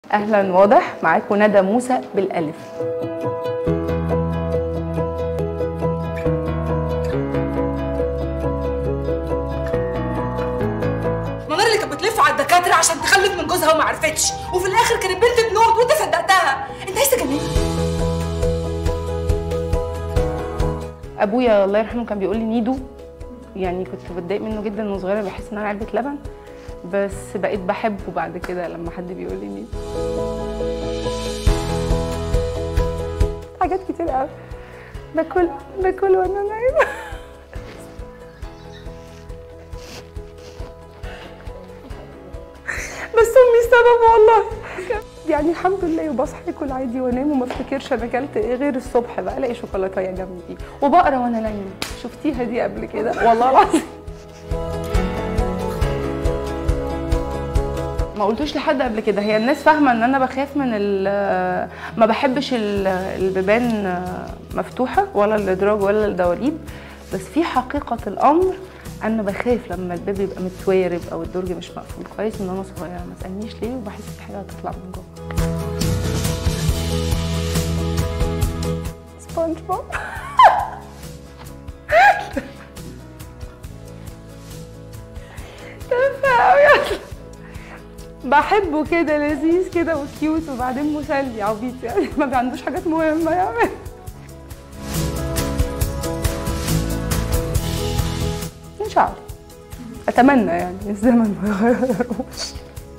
اهلا واضح معاكم ندى موسى بالالف. منار اللي كانت بتلف على الدكاتره عشان تخلف من جوزها وما عرفتش، وفي الاخر كانت بنت بنور وانت صدقتها. انت عايز تجنني؟ ابويا الله يرحمه كان بيقول لي نيدو، يعني كنت بتضايق منه جدا وانا صغيره، بحس ان انا علبه لبن، بس بقيت بحبه بعد كده لما حد بيقول لي نيدو. حاجات كتير قوي باكل وانا نايمه. بس امي السبب والله، يعني الحمد لله، وبصحى اكل عادي وانام وما افتكرش انا اكلت ايه غير الصبح بقى الاقي شوكولاتايه جنبي وبقرا وانا نايمه. شفتيها دي قبل كده والله العظيم. ما قلتوش لحد قبل كده، هي الناس فاهمه ان انا بخاف من ما بحبش البيبان مفتوحه ولا الادراج ولا الدواليب، بس في حقيقه الامر انا بخاف لما الباب يبقى متوارب او الدرج مش مقفول كويس. من وانا صغيره ما تسالنيش ليه، وبحس في حاجه هتطلع من جوه. سبونج بوب. بحبه كده، لذيذ كده وكيوت، وبعدين مسلي عبيط يعني، ما عندوش حاجات مهمه يعمل. مش عارف، اتمنى يعني الزمن ما يغيروش.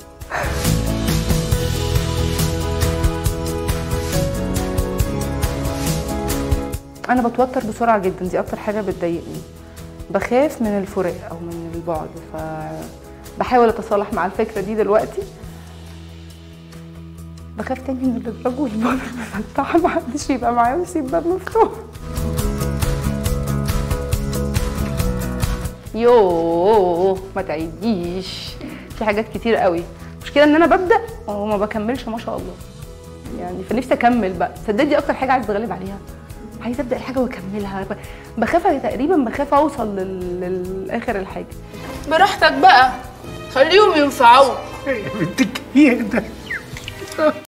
انا بتوتر بسرعه جدا، دي اكتر حاجه بتضايقني. بخاف من الفراق او من البعد، فبحاول اتصالح مع الفكره دي دلوقتي. بخاف تاني من الادراج والباب المفتوحه، محدش يبقى معايا ويسيب باب مفتوح. يوه ما تعيديش، في حاجات كتير قوي. المشكله ان انا ببدا وما بكملش ما شاء الله، يعني فنفسي اكمل بقى. تصدقي دي اكتر حاجه عايزه اتغلب عليها، عايزه ابدا الحاجه واكملها. بخاف تقريبا، بخاف اوصل للاخر الحاجه. براحتك بقى، خليهم ينفعوك. يا بنتك ايه ده؟